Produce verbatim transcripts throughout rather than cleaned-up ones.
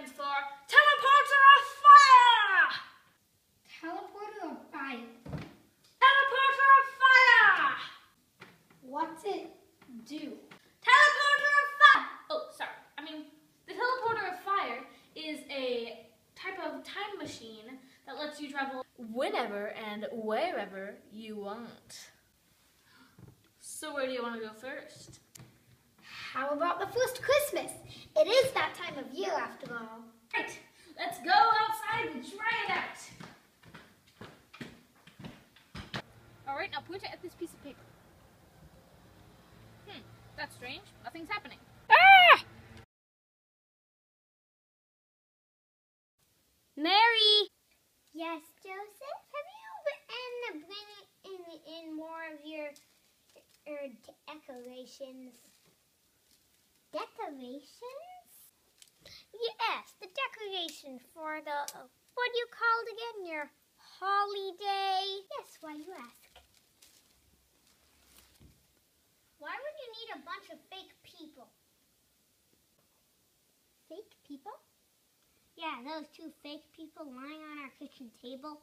stands for Teleporter of Fire! Teleporter of Fire. Teleporter of Fire! What's it do? Teleporter of Fire! Oh, sorry. I mean, the Teleporter of Fire is a type of time machine that lets you travel whenever and wherever you want. So where do you want to go first? How about the first Christmas? It is that time of year after all. Right, let's go outside and try it out. Alright, now point it at this piece of paper. Hmm, that's strange. Nothing's happening. Ah! Mary! Yes, Joseph? Have you been bringing in, in more of your er, decorations? Decorations? Yes, the decoration for the, uh, what do you call it again? Your holiday? Yes, why you ask? Why would you need a bunch of fake people? Fake people? Yeah, those two fake people lying on our kitchen table.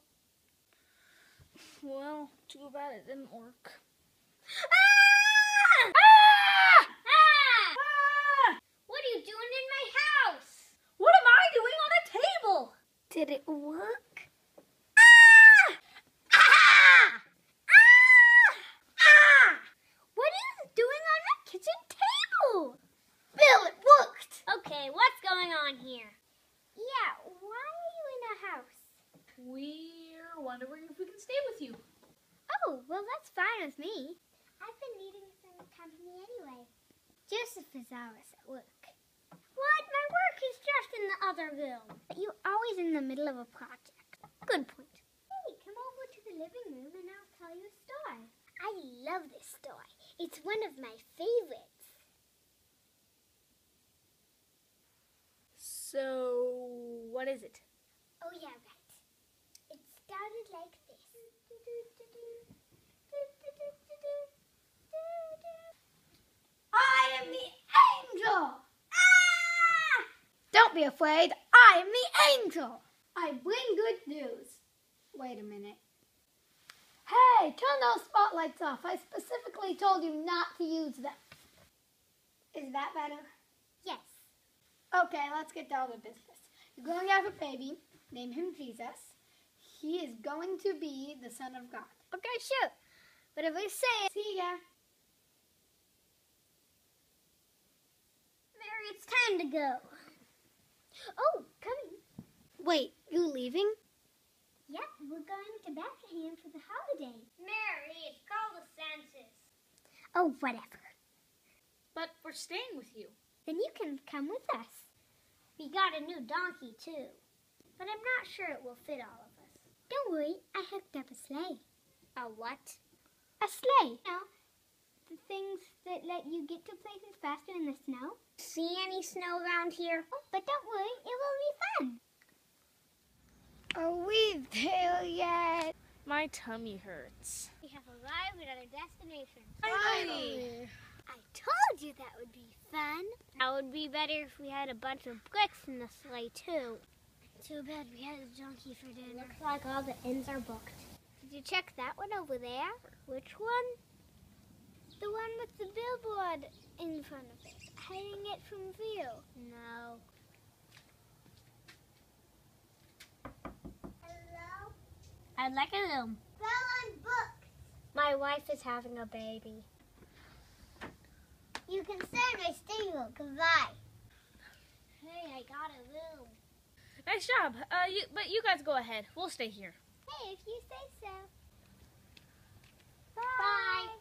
Well, too bad it didn't work. Ah! Ah! Ah! Ah! What are you doing in my house? What am I doing on a table? Did it work? Ah! Ah! Ah! Ah! What are you doing on my kitchen table? Bill, it worked! Okay, what's going on here? Yeah, why are you in a house? We're wondering if we can stay with you. Oh, well, that's fine with me. I've been needing some company anyway. Joseph is always at work. What? My work is just in the other room. But you're always in the middle of a project. Good point. Hey, come over to the living room and I'll tell you a story. I love this story. It's one of my favorites. So, what is it? Oh, yeah, right. It started like this. I am the angel! Ah! Don't be afraid. I am the angel. I bring good news. Wait a minute. Hey, turn those spotlights off. I specifically told you not to use them. Is that better? Yes. Okay, let's get down to business. You're going to have a baby. Name him Jesus. He is going to be the Son of God. Okay, sure. But if I say it... See ya. Mary, it's time to go. Oh, coming. Wait, you leaving? Yep, we're going to Bethlehem for the holiday. Mary, it's called the census. Oh, whatever. But we're staying with you. Then you can come with us. We got a new donkey, too. But I'm not sure it will fit all of us. Don't worry, I hooked up a sleigh. A what? A sleigh. You know, the things that let you get to places faster in the snow. See any snow around here? Oh, but don't worry, it will be fun. Are we there yet? My tummy hurts. We have arrived at our destination. Finally! I told you that would be fun. That would be better if we had a bunch of bricks in the sleigh, too. Too bad we had a donkey for dinner. Looks like all the inns are booked. Did you check that one over there? Which one? The one with the billboard in front of it, hiding it from view. No. Hello? I'd like a room. Well, I'm booked. My wife is having a baby. You can certainly stay here. Goodbye. Hey, I got a room. Nice job. Uh, you, but you guys go ahead. We'll stay here. Hey, if you say so. Bye.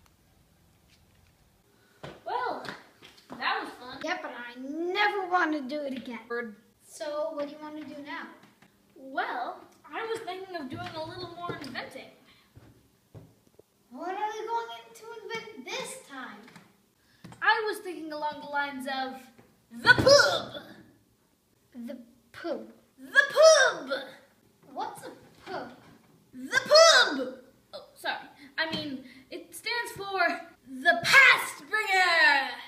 Bye. Well, that was fun. Yep, but I never want to do it again. Bird. So, what do you want to do now? Well, I was thinking of doing a little more inventing. What are we going to invent this time? I was thinking along the lines of the pub. The pub. The pub. What's a pub? The pub. Oh, sorry. I mean, it stands for the past bringer.